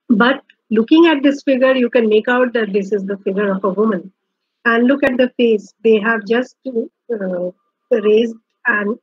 But looking at this figure, you can make out that this is the figure of a woman. And look at the face. They have just raised an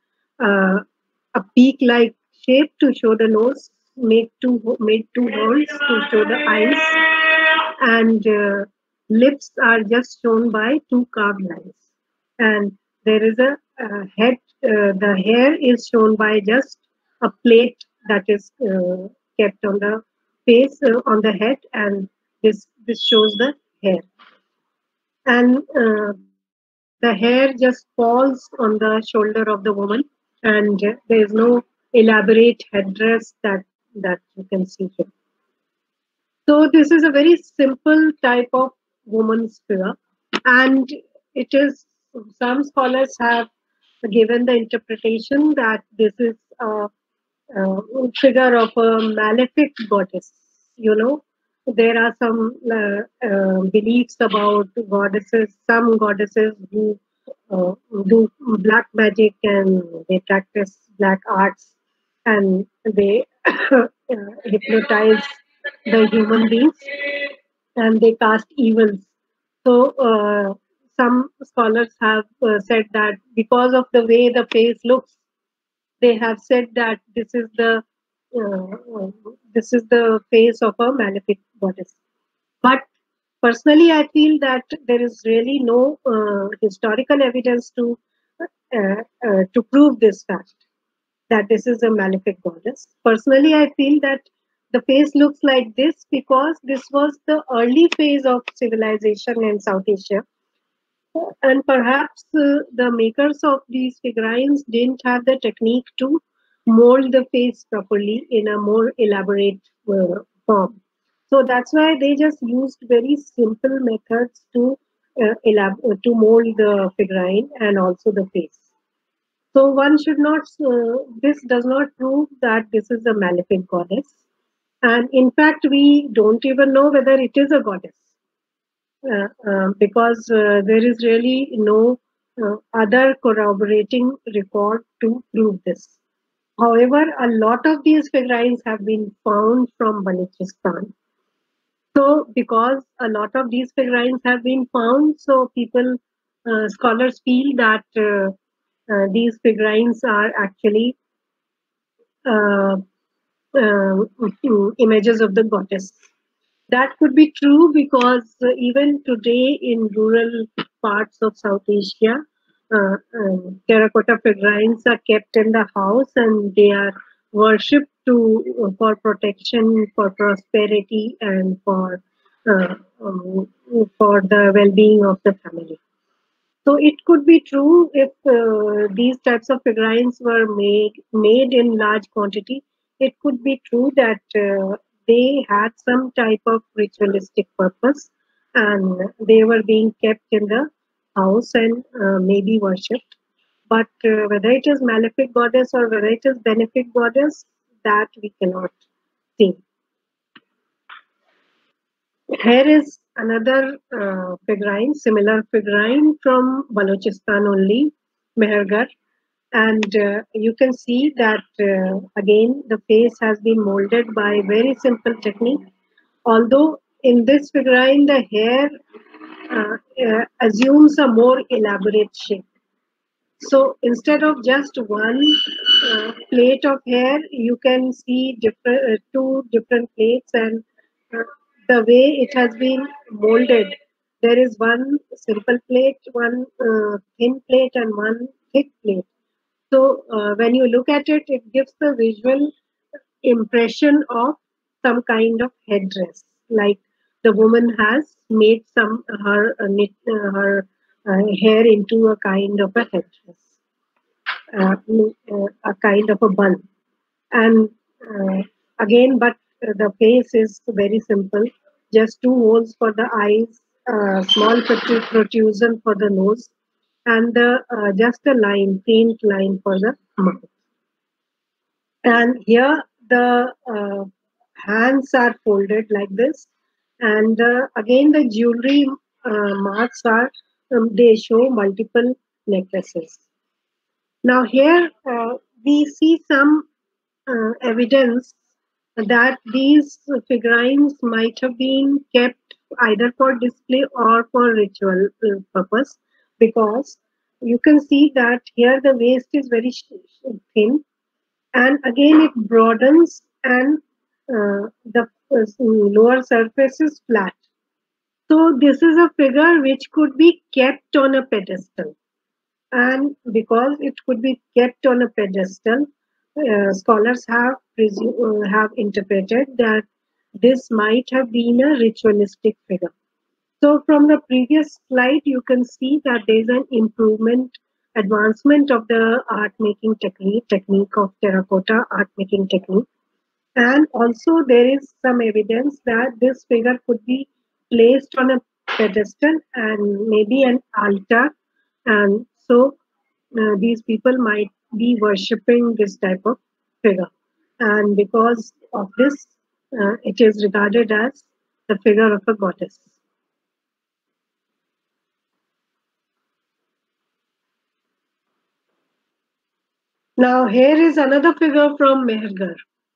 a peak-like shape to show the nose, made two holes to show the eyes, and lips are just shown by two carved lines. And there is a head. The hair is shown by just a plate that is kept on the face on the head, and this shows the hair. And the hair just falls on the shoulder of the woman, and there is no elaborate headdress that you can see here. So this is a very simple type of woman's figure, and it is, some scholars have given the interpretation that this is figure of a malefic goddess. You know, there are some beliefs about goddesses, some goddesses who do black magic and they practice black arts and they hypnotize the human beings and they cast evils. So, some scholars have said that because of the way the face looks, they have said that this is the face of a malefic goddess. But personally, I feel that there is really no historical evidence to prove this fact that this is a malefic goddess. Personally, I feel that the face looks like this because this was the early phase of civilization in South Asia, and perhaps the makers of these figurines didn't have the technique to mold the face properly in a more elaborate form. So that's why they just used very simple methods to mold the figurine and also the face. So one should not. This does not prove that this is a malefic goddess, and in fact, we don't even know whether it is a goddess because there is really no other corroborating record to prove this. However, a lot of these figurines have been found from Balochistan. So, because a lot of these figurines have been found, so scholars feel that these figurines are actually uh, uh, images of the goddess. That could be true because even today in rural parts of South Asia, terracotta figurines are kept in the house and they are worshipped for protection, for prosperity, and uh, um, for the well-being of the family. So it could be true if these types of figurines were made in large quantity. It could be true that they had some type of ritualistic purpose, and they were being kept in the house and maybe worshipped. But whether it is malefic goddess or whether it is benefic goddess, that we cannot say. Here is another figurine, similar figurine from Balochistan only, Mehergarh. And you can see that again the face has been molded by very simple technique. Although in this figurine the hair assumes a more elaborate shape. So instead of just one plate of hair, you can see two different plates, and uh, the way it has been molded, there is one simple plate, one thin plate, and one thick plate. So when you look at it, it gives the visual impression of some kind of headdress, like the woman has made her hair into a kind of a headdress, a kind of a bun. And again, but the face is very simple, just two holes for the eyes, small protrusion for the nose, and just a line, faint line for the mouth. And here the hands are folded like this. And again, the jewelry marks are, they show multiple necklaces. Now here we see some evidence that these figurines might have been kept either for display or for ritual purpose, because you can see that here the waist is very thin, and again it broadens, and the lower surface is flat. So this is a figure which could be kept on a pedestal, and because it could be kept on a pedestal, scholars have interpreted that this might have been a ritualistic figure. So from the previous slide, you can see that there is an advancement of the art making technique of terracotta art making technique. And also there is some evidence that this figure could be placed on a pedestal and maybe an altar. And so these people might be worshipping this type of figure. And because of this, it is regarded as the figure of a goddess. Now, here is another figure from Mehergar.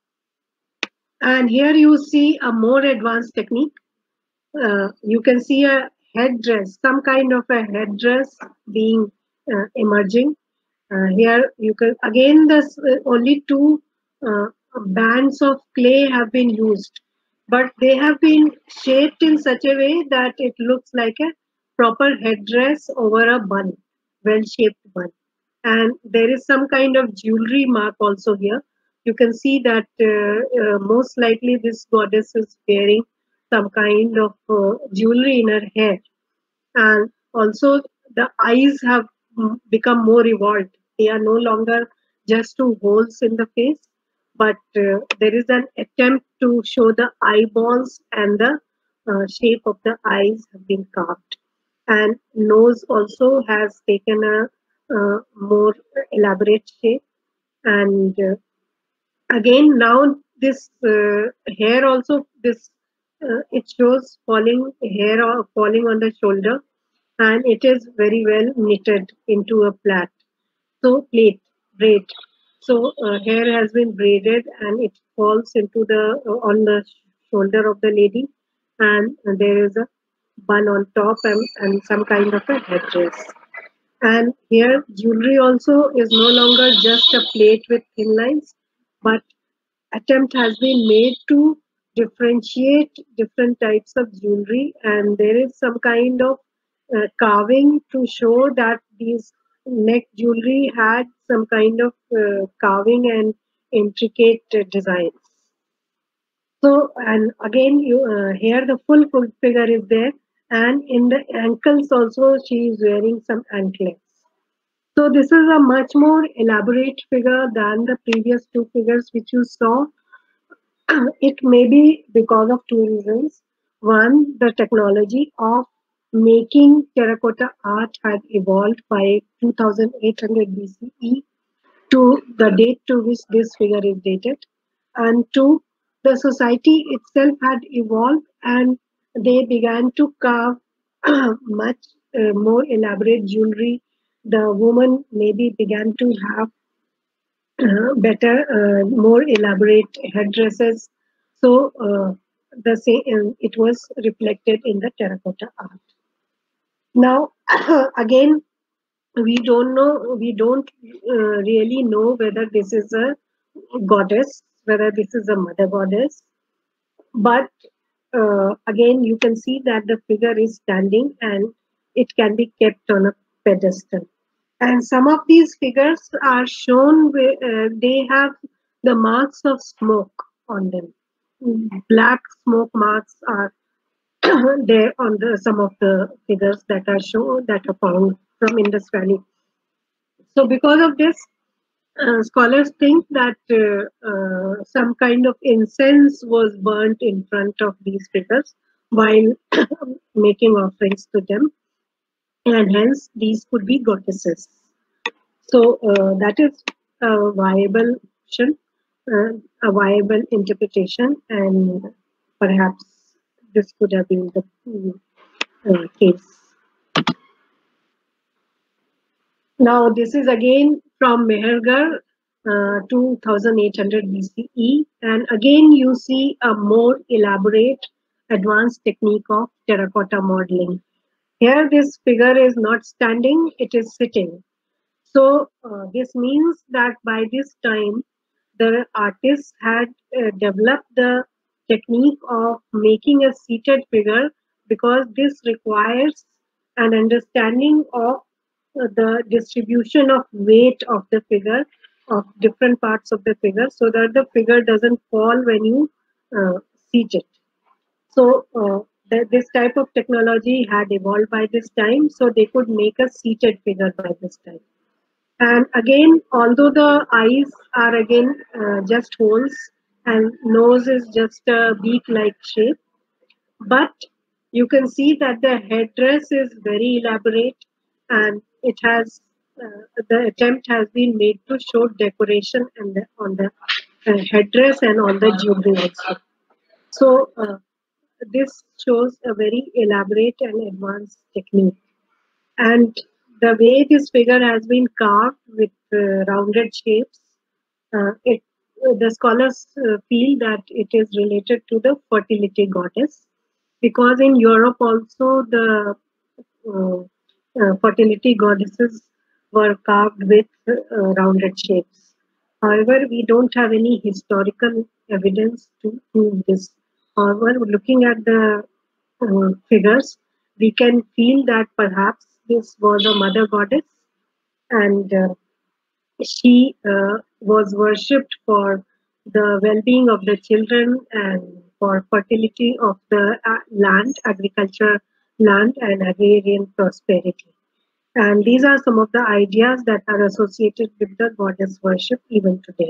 And here you see a more advanced technique. You can see a headdress, some kind of a headdress being emerging. Here you can again this only two bands of clay have been used, but they have been shaped in such a way that it looks like a proper headdress over a bun, well-shaped bun. And there is some kind of jewelry mark also here. You can see that most likely this goddess is wearing some kind of jewelry in her hair, and also the eyes have become more evolved. They are no longer just two holes in the face, but there is an attempt to show the eyeballs, and the shape of the eyes have been carved. And nose also has taken a more elaborate shape. And again, now this hair also, this it shows falling hair or falling on the shoulder, and it is very well knitted into a plait. So braid. So hair has been braided, and it falls into the on the shoulder of the lady, and there is a bun on top, and some kind of a headdress. And here jewelry also is no longer just a plate with thin lines, but attempt has been made to differentiate different types of jewelry, and there is some kind of carving to show that these neck jewelry had some kind of carving and intricate designs. So, and again, you here the full figure is there, and in the ankles also she is wearing some anklets. So this is a much more elaborate figure than the previous two figures which you saw. It may be because of two reasons. One, the technology of making terracotta art had evolved by 2800 BCE to the date to which this figure is dated. And two, the society itself had evolved, and they began to carve much more elaborate jewelry. The woman maybe began to have better, more elaborate headdresses. So the same, it was reflected in the terracotta art. Now, again, we don't really know whether this is a goddess, whether this is a mother goddess. But again, you can see that the figure is standing, and it can be kept on a pedestal. And some of these figures are shown where they have the marks of smoke on them. Black smoke marks are there on the some of the figures that are shown, that are found from Indus Valley. So because of this, scholars think that some kind of incense was burnt in front of these figures while making offerings to them, and hence these could be goddesses. So that is a viable option, uh, a viable interpretation, and perhaps this could have been the case. Now, this is again from Mehergar. to 1800 BCE. And again, you see a more elaborate, advanced technique of terracotta modeling. Here, this figure is not standing, it is sitting. So, this means that by this time, the artists had developed the technique of making a seated figure, because this requires an understanding of the distribution of weight of the figure, of different parts of the figure, so that the figure doesn't fall when you seat it. So this type of technology had evolved by this time, so they could make a seated figure by this time. And again, although the eyes are again just holes and nose is just a beak-like shape, but you can see that the headdress is very elaborate, and it has the attempt has been made to show decoration and on the headdress and on the jewelry also. So this shows a very elaborate and advanced technique. And the way this figure has been carved with rounded shapes, it the scholars feel that it is related to the fertility goddess, because in Europe also the uh, fertility goddesses were carved with rounded shapes. However, we don't have any historical evidence to prove this. However, looking at the figures, we can feel that perhaps this was a mother goddess, and she was worshipped for the well-being of the children and for fertility of the land, agriculture land, and agrarian prosperity. And these are some of the ideas that are associated with the goddess worship even today.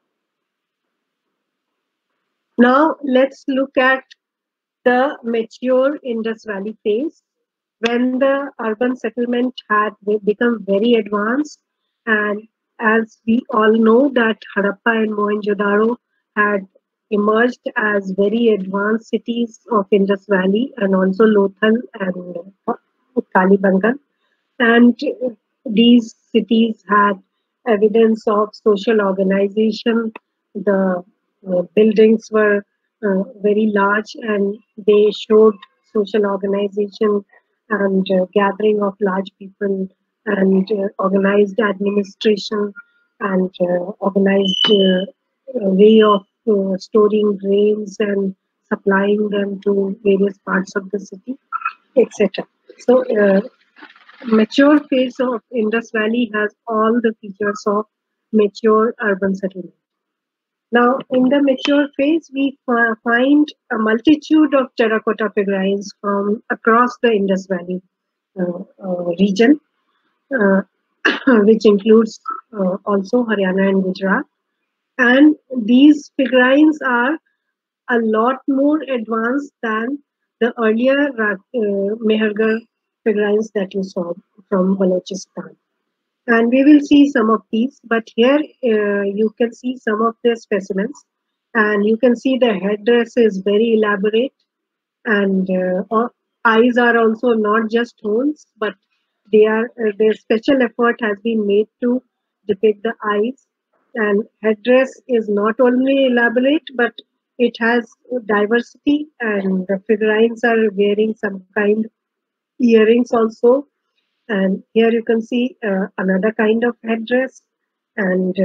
Now let's look at the mature Indus Valley phase, when the urban settlement had become very advanced. And as we all know that Harappa and Mohenjo-daro had emerged as very advanced cities of Indus Valley, and also Lothal and Kalibangan. And these cities had evidence of social organization. The buildings were very large, and they showed social organization and gathering of large people, and organized administration, and organized way of storing grains and supplying them to various parts of the city, etc. So mature phase of Indus Valley has all the features of mature urban settlement. Now, in the mature phase, we find a multitude of terracotta figurines from across the Indus Valley region, uh, which includes also Haryana and Gujarat. And these figurines are a lot more advanced than the earlier Mehergarh figurines that you saw from Balochistan. And we will see some of these, but here you can see some of the specimens, and you can see the headdress is very elaborate, and eyes are also not just holes, but they are their special effort has been made to depict the eyes. And headdress is not only elaborate, but it has diversity, and the figurines are wearing some kind earrings also. And here you can see another kind of headdress, and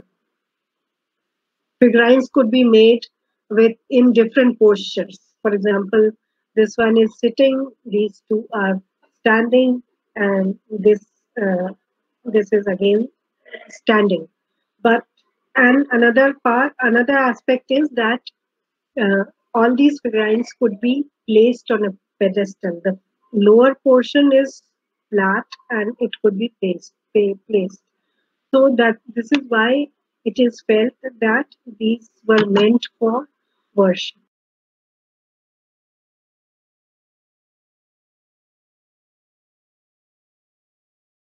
figurines could be made with in different postures. For example, this one is sitting, these two are standing, and uh, this is again standing. But and another aspect is that uh, all these figurines could be placed on a pedestal. The lower portion is flat, and it could be placed. So that this is why it is felt that these were meant for worship.